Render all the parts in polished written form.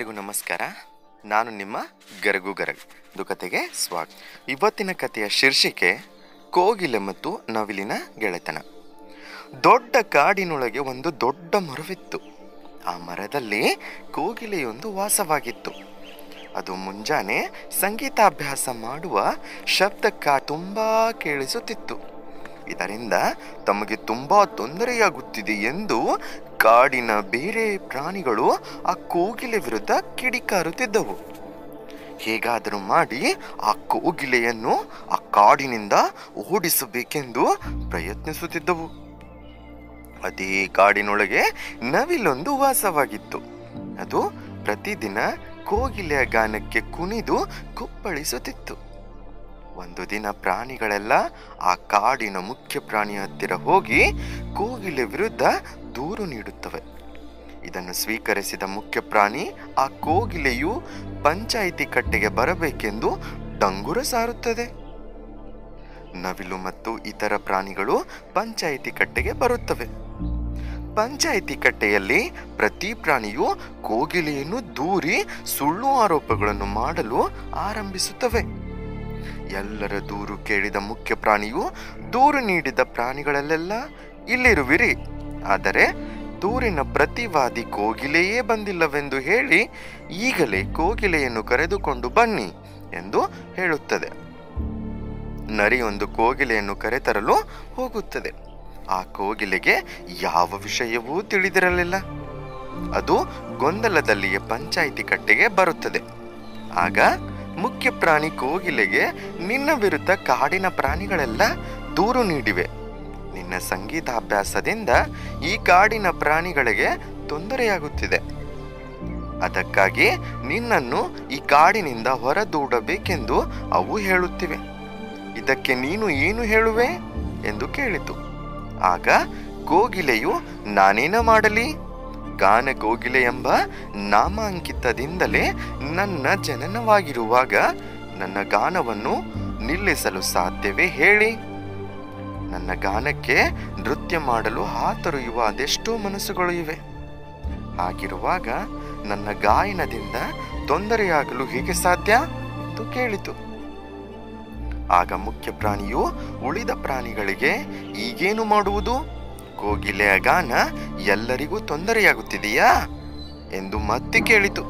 ಎಲ್ರಿಗೂ ನಮಸ್ಕಾರ. ನಾನು ನಿಮ್ಮ ಗರಗು ಇದು ಕತೆಗೆ ಸ್ವಾಗತ. ಇವತ್ತಿನ ಕಥೆಯ ಶೀರ್ಷಿಕೆ ಕೋಗಿಲೆ ಮತ್ತು ನವಿಲಿನ ಗೆಳೆತನ. ದೊಡ್ಡ ಕಾಡಿನೊಳಗೆ ಒಂದು ದೊಡ್ಡ ಮರವಿತ್ತು. ಆ ಮರದಲ್ಲಿ ಕೋಗಿಲೆಯೊಂದು ವಾಸವಾಗಿತ್ತು. ಅದು ಮುಂಜಾನೆ ಸಂಗೀತಾಭ್ಯಾಸ ಮಾಡುವ ಶಬ್ದಕ್ಕೆ ತುಂಬ ಕೇಳಿಸುತ್ತಿತ್ತು. ಇದರಿಂದ ತಮಗೆ ತುಂಬ ತೊಂದರೆಯಾಗುತ್ತಿದೆ ಎಂದು ಕಾಡಿನ ಬೇರೆ ಪ್ರಾಣಿಗಳು ಆ ಕೋಗಿಲೆ ವಿರುದ್ಧ ಕಿಡಿಕಾರುತ್ತಿದ್ದವು. ಹೇಗಾದರೂ ಮಾಡಿ ಆ ಕೋಗಿಲೆಯನ್ನು ಆ ಕಾಡಿನಿಂದ ಓಡಿಸಬೇಕೆಂದು ಪ್ರಯತ್ನಿಸುತ್ತಿದ್ದವು. ಅದೇ ಕಾಡಿನೊಳಗೆ ನವಿಲೊಂದು ವಾಸವಾಗಿತ್ತು. ಅದು ಪ್ರತಿದಿನ ಕೋಗಿಲೆಯ ಗಾನಕ್ಕೆ ಕುಣಿದು ಕುಪ್ಪಳಿಸುತ್ತಿತ್ತು. ಒಂದು ದಿನ ಪ್ರಾಣಿಗಳೆಲ್ಲ ಆ ಕಾಡಿನ ಮುಖ್ಯ ಪ್ರಾಣಿಯ ಹತ್ತಿರ ಹೋಗಿ ಕೋಗಿಲೆ ವಿರುದ್ಧ ದೂರು ನೀಡುತ್ತವೆ. ಇದನ್ನು ಸ್ವೀಕರಿಸಿದ ಮುಖ್ಯ ಪ್ರಾಣಿ ಆ ಕೋಗಿಲೆಯು ಪಂಚಾಯಿತಿ ಕಟ್ಟೆಗೆ ಬರಬೇಕೆಂದು ಡಂಗುರ ಸಾರುತ್ತದೆ. ನವಿಲು ಮತ್ತು ಇತರ ಪ್ರಾಣಿಗಳು ಪಂಚಾಯಿತಿ ಕಟ್ಟೆಗೆ ಬರುತ್ತವೆ. ಪಂಚಾಯಿತಿ ಕಟ್ಟೆಯಲ್ಲಿ ಪ್ರತಿ ಪ್ರಾಣಿಯು ಕೋಗಿಲೆಯನ್ನು ದೂರಿ ಸುಳ್ಳು ಆರೋಪಗಳನ್ನು ಮಾಡಲು ಆರಂಭಿಸುತ್ತವೆ. ಎಲ್ಲರ ದೂರು ಕೇಳಿದ ಮುಖ್ಯ ಪ್ರಾಣಿಯು ದೂರು ನೀಡಿದ ಪ್ರಾಣಿಗಳಲ್ಲೆಲ್ಲ ಇಲ್ಲಿರುವಿರಿ, ಆದರೆ ದೂರಿನ ಪ್ರತಿವಾದಿ ಕೋಗಿಲೆಯೇ ಬಂದಿಲ್ಲವೆಂದು ಹೇಳಿ ಈಗಲೇ ಕೋಗಿಲೆಯನ್ನು ಕರೆದುಕೊಂಡು ಬನ್ನಿ ಎಂದು ಹೇಳುತ್ತದೆ. ನರಿಯೊಂದು ಕೋಗಿಲೆಯನ್ನು ಕರೆತರಲು ಹೋಗುತ್ತದೆ. ಆ ಕೋಗಿಲೆಗೆ ಯಾವ ವಿಷಯವೂ ತಿಳಿದಿರಲಿಲ್ಲ. ಅದು ಗೊಂದಲದಲ್ಲಿಯೇ ಪಂಚಾಯಿತಿ ಕಟ್ಟೆಗೆ ಬರುತ್ತದೆ. ಆಗ ಮುಖ್ಯ ಪ್ರಾಣಿ ಕೋಗಿಲೆಗೆ, ನಿನ್ನ ವಿರುದ್ಧ ಕಾಡಿನ ಪ್ರಾಣಿಗಳೆಲ್ಲ ದೂರು ನೀಡಿವೆ. ನಿನ್ನ ಸಂಗೀತಾಭ್ಯಾಸದಿಂದ ಈ ಕಾಡಿನ ಪ್ರಾಣಿಗಳಿಗೆ ತೊಂದರೆಯಾಗುತ್ತಿದೆ. ಅದಕ್ಕಾಗಿ ನಿನ್ನನ್ನು ಈ ಕಾಡಿನಿಂದ ಹೊರದೂಡಬೇಕೆಂದು ಅವು ಹೇಳುತ್ತಿವೆ. ಇದಕ್ಕೆ ನೀನು ಏನು ಹೇಳುವೆ ಎಂದು ಕೇಳಿತು. ಆಗ ಕೋಗಿಲೆಯು, ನಾನೇನ ಮಾಡಲಿ? ಗಾನ ಕೋಗಿಲೆ ಎಂಬ ನಾಮಾಂಕಿತದಿಂದಲೇ ನನ್ನ ಜನನವಾಗಿರುವಾಗ ನನ್ನ ಗಾನವನ್ನು ನಿಲ್ಲಿಸಲು ಸಾಧ್ಯವೇ ಹೇಳಿ? ನನ್ನ ಗಾನಕ್ಕೆ ನೃತ್ಯ ಮಾಡಲು ಹಾತೊರೆಯುವ ಅದೆಷ್ಟೋ ಮನಸ್ಸುಗಳು ಇವೆ. ಹಾಗಿರುವಾಗ ನನ್ನ ಗಾಯನದಿಂದ ತೊಂದರೆಯಾಗಲು ಹೇಗೆ ಸಾಧ್ಯ ಎಂದು ಕೇಳಿತು. ಆಗ ಮುಖ್ಯ ಪ್ರಾಣಿಯು ಉಳಿದ ಪ್ರಾಣಿಗಳಿಗೆ, ಈಗೇನು ಮಾಡುವುದು? ಕೋಗಿಲೆಯ ಗಾನ ಎಲ್ಲರಿಗೂ ತೊಂದರೆಯಾಗುತ್ತಿದೆಯಾ ಎಂದು ಮತ್ತೆ ಕೇಳಿತು.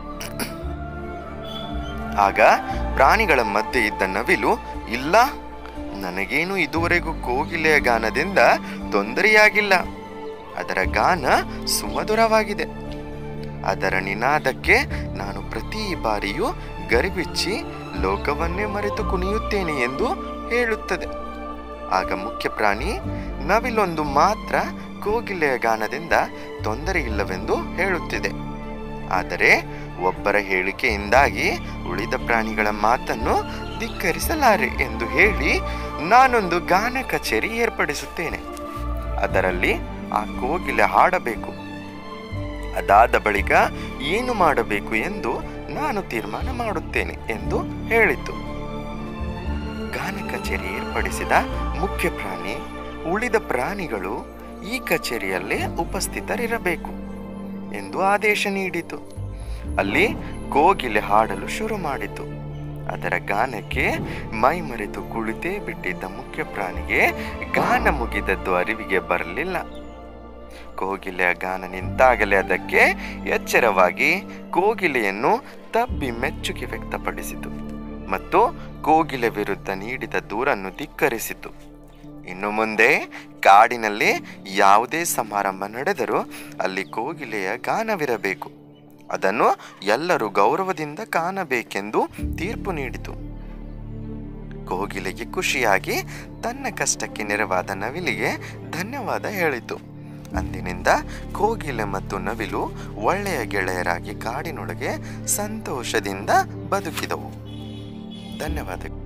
ಆಗ ಪ್ರಾಣಿಗಳ ಮಧ್ಯೆ ಇದ್ದ ನವಿಲು, ಇಲ್ಲ, ನನಗೇನು ಇದುವರೆಗೂ ಕೋಗಿಲೆಯ ಗಾನದಿಂದ ತೊಂದರೆಯಾಗಿಲ್ಲ. ಅದರ ಗಾನ ಸುಮಧುರವಾಗಿದೆ. ಅದರ ನಿನಾದಕ್ಕೆ ನಾನು ಪ್ರತಿ ಬಾರಿಯೂ ಗರಿಬಿಚ್ಚಿ ಲೋಕವನ್ನೇ ಮರೆತು ಕುಣಿಯುತ್ತೇನೆ ಎಂದು ಹೇಳುತ್ತದೆ. ಆಗ ಮುಖ್ಯ ಪ್ರಾಣಿ, ನವಿಲೊಂದು ಮಾತ್ರ ಕೋಗಿಲೆಯ ಗಾನದಿಂದ ತೊಂದರೆ ಇಲ್ಲವೆಂದು ಹೇಳುತ್ತಿದೆ. ಆದರೆ ಒಬ್ಬರ ಹೇಳಿಕೆಯಿಂದಾಗಿ ಉಳಿದ ಪ್ರಾಣಿಗಳ ಮಾತನ್ನು ಧಿಕ್ಕರಿಸಲಾರೆ ಎಂದು ಹೇಳಿ ನಾನೊಂದು ಗಾನ ಕಚೇರಿ ಏರ್ಪಡಿಸುತ್ತೇನೆ. ಅದರಲ್ಲಿ ಆ ಕೋಗಿಲೆ ಹಾಡಬೇಕು. ಅದಾದ ಬಳಿಕ ಏನು ಮಾಡಬೇಕು ಎಂದು ನಾನು ತೀರ್ಮಾನ ಮಾಡುತ್ತೇನೆ ಎಂದು ಹೇಳಿತು. ಗಾನ ಕಚೇರಿ ಏರ್ಪಡಿಸಿದ ಮುಖ್ಯ ಪ್ರಾಣಿ, ಉಳಿದ ಪ್ರಾಣಿಗಳು ಈ ಕಚೇರಿಯಲ್ಲೇ ಉಪಸ್ಥಿತರಿರಬೇಕು ಎಂದು ಆದೇಶ ನೀಡಿತು. ಅಲ್ಲಿ ಕೋಗಿಲೆ ಹಾಡಲು ಶುರು ಮಾಡಿತು. ಅದರ ಗಾನಕ್ಕೆ ಮೈಮರೆತು ಕುಳಿತೇ ಬಿಟ್ಟಿದ್ದ ಮುಖ್ಯ ಪ್ರಾಣಿಗೆ ಗಾನ ಮುಗಿದದ್ದು ಅರಿವಿಗೆ ಬರಲಿಲ್ಲ. ಕೋಗಿಲೆಯ ಗಾನ ನಿಂತಾಗಲೇ ಅದಕ್ಕೆ ಎಚ್ಚರವಾಗಿ ಕೋಗಿಲೆಯನ್ನು ತಬ್ಬಿ ಮೆಚ್ಚುಗೆ ವ್ಯಕ್ತಪಡಿಸಿತು ಮತ್ತು ಕೋಗಿಲೆ ವಿರುದ್ಧ ನೀಡಿದ ದೂರನ್ನು ಧಿಕ್ಕರಿಸಿತು. ಇನ್ನು ಮುಂದೆ ಕಾಡಿನಲ್ಲಿ ಯಾವುದೇ ಸಮಾರಂಭ ನಡೆದರೂ ಅಲ್ಲಿ ಕೋಗಿಲೆಯ ಗಾನವಿರಬೇಕು. ಅದನ್ನು ಎಲ್ಲರೂ ಗೌರವದಿಂದ ಕಾಣಬೇಕೆಂದು ತೀರ್ಪು ನೀಡಿತು. ಕೋಗಿಲೆಗೆ ಖುಷಿಯಾಗಿ ತನ್ನ ಕಷ್ಟಕ್ಕೆ ನೆರವಾದ ನವಿಲಿಗೆ ಧನ್ಯವಾದ ಹೇಳಿತು. ಅಂದಿನಿಂದ ಕೋಗಿಲೆ ಮತ್ತು ನವಿಲು ಒಳ್ಳೆಯ ಗೆಳೆಯರಾಗಿ ಕಾಡಿನೊಳಗೆ ಸಂತೋಷದಿಂದ ಬದುಕಿದವು. ಧನ್ಯವಾದ.